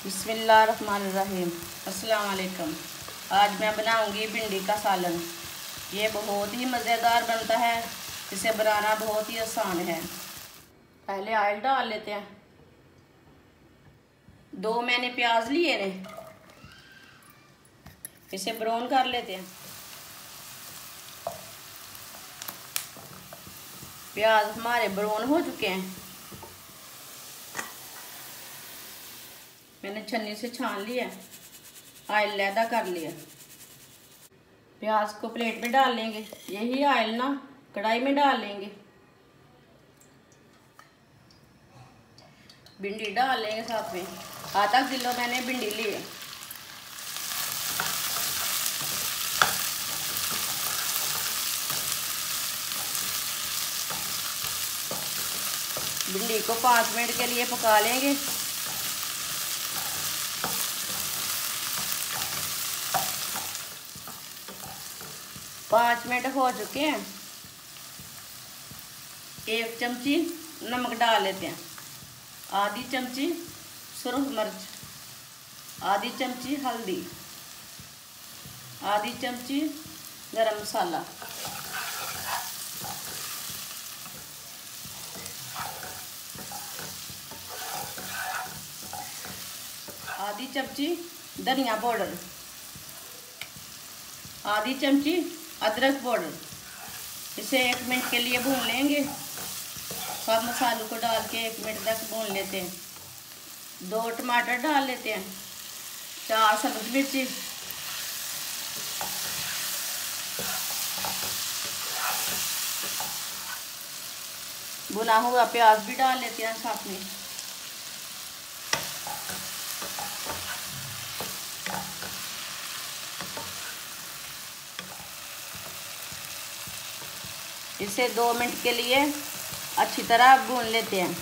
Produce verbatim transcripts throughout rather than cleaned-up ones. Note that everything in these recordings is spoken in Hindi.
बिस्मिल्लाहिर्रहमानिर्रहीम। अस्सलाम वालेकुम। आज मैं बनाऊंगी भिंडी का सालन। ये बहुत ही मज़ेदार बनता है, इसे बनाना बहुत ही आसान है। पहले ऑयल डाल लेते हैं। दो मैंने प्याज लिए ने, इसे ब्राउन कर लेते हैं। प्याज हमारे ब्राउन हो चुके हैं। मैंने छन्नी से छान लिया, ऑयल लैदा कर लिया। प्याज को प्लेट में डाल लेंगे। यही ऑयल ना कढ़ाई में डाल लेंगे। भिंडी डाल लेंगे साथ में। आधा किलो मैंने भिंडी ली है। भिंडी को पाँच मिनट के लिए पका लेंगे। पाँच मिनट हो चुके हैं। एक चमची नमक डाल लेते हैं, आधी चमची सुरख मिर्च, आधी चमची हल्दी, आधी चमची गरम मसाला, आधी चमची धनिया पाउडर, आधी चमची अदरक पाउडर। इसे एक मिनट के लिए भून लेंगे। सब मसालों को डाल के एक मिनट तक भून लेते हैं। दो टमाटर डाल लेते हैं, चार सब्ज मिर्ची, भुना हुआ प्याज भी डाल लेते हैं साथ में। इसे दो मिनट के लिए अच्छी तरह भून लेते हैं।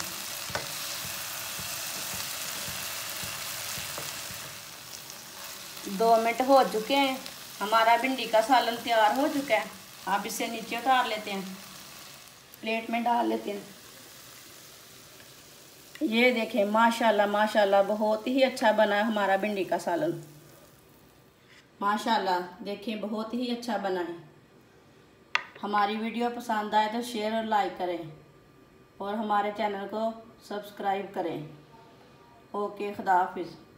दो मिनट हो चुके हैं। हमारा भिंडी का सालन तैयार हो चुका है। आप इसे नीचे उतार लेते हैं, प्लेट में डाल लेते हैं। ये देखें, माशाल्लाह माशाल्लाह बहुत ही अच्छा बना है हमारा भिंडी का सालन। माशाल्लाह देखें, बहुत ही अच्छा बना है। हमारी वीडियो पसंद आए तो शेयर और लाइक करें और हमारे चैनल को सब्सक्राइब करें। ओके, खुदा हाफिज़।